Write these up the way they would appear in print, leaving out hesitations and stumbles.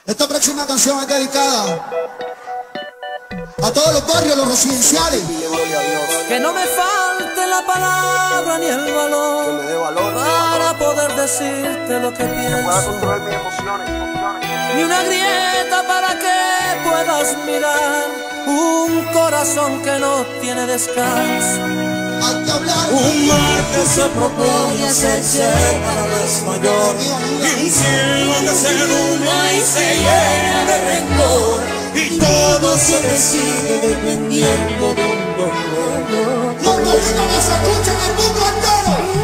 Esta próxima canción es dedicada a todos los barrios, los residenciales. Que no me falte la palabra ni el valor, que me dé valor para poder decirte lo que pienso. Que pueda controlar mis emociones. Ni una grieta para que puedas mirar un corazón que no tiene descanso. Hay que hablar. Un mar que se propone hacerse cada vez mayor, y un cielo que se nubla y se llena de rencor, y todo se decide dependiendo de un dolor. Los boricuas que se escuchan en el mundo entero.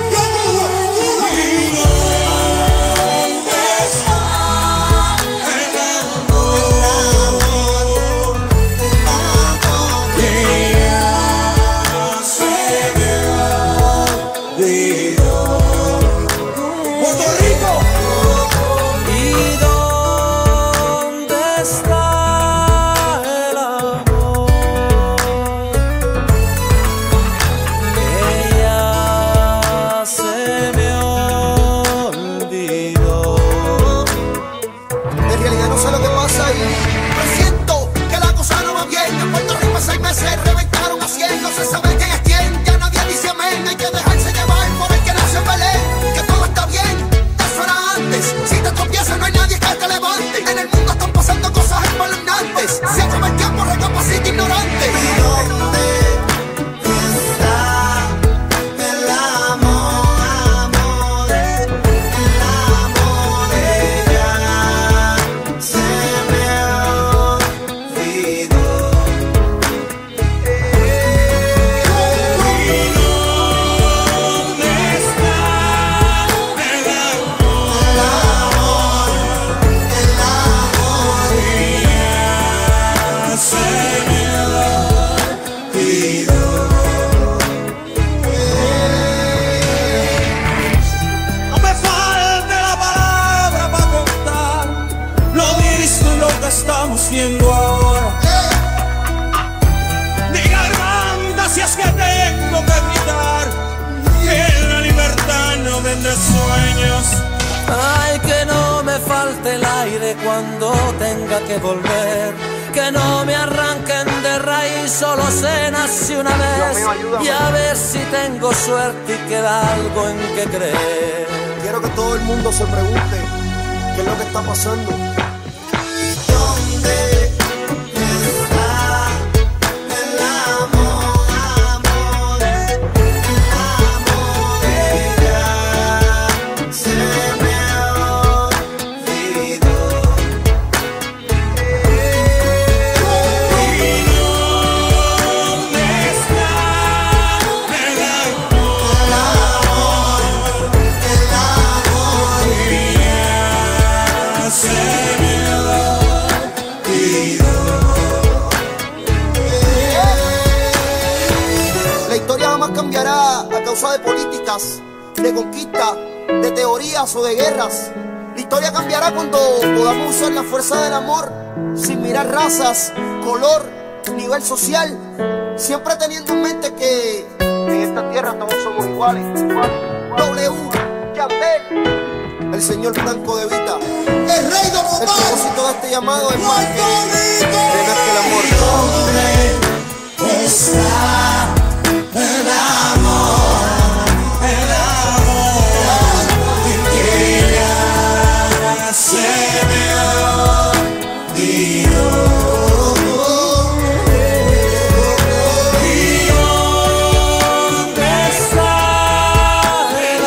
Se acaba el tiempo, recapacita ignorante. ¿Y dónde está el amor? El amor ella se me olvidó. ¿Y dónde está el amor? El amor se me olvidó. No me falte la palabra para contar lo visto y lo que estamos viendo ahora. Ni garganta si es que tengo que gritar que en la libertad no vende sueños. Ay, que no me falte el aire cuando tenga que volver, que no me arranquen de raíz, solo se nace una vez. Dios mío, ayúdame. Y a ver si tengo suerte y queda algo en que creer. Quiero que todo el mundo se pregunte qué es lo que está pasando. ¿Dónde está el amor? El amor ella se me olvidó. ¿Y dónde está el amor? El amor ella se me olvidó. La historia jamás cambiará a causa de políticas, de conquista, de teorías o de guerras. La historia cambiará cuando podamos usar la fuerza del amor, sin mirar razas, color, nivel social, siempre teniendo en mente que en esta tierra todos somos iguales. W, Yandel, el señor Franco De Vita. El rey de los El propósito de este llamado es más que el amor. ¿Dónde está el amor? El amor que ella se me olvidó. ¿Y dónde está el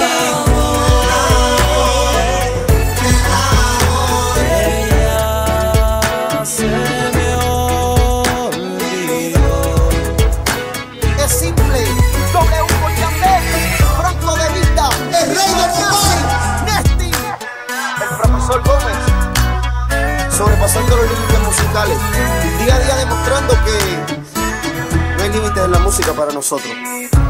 amor? El amor Ella se me olvidó. Es simple. W por Yandel, Franco De Vita, El rey de Bombay, Nesty, el profesor Gómez, sobrepasando los límites musicales, día a día demostrando que no hay límites en la música para nosotros.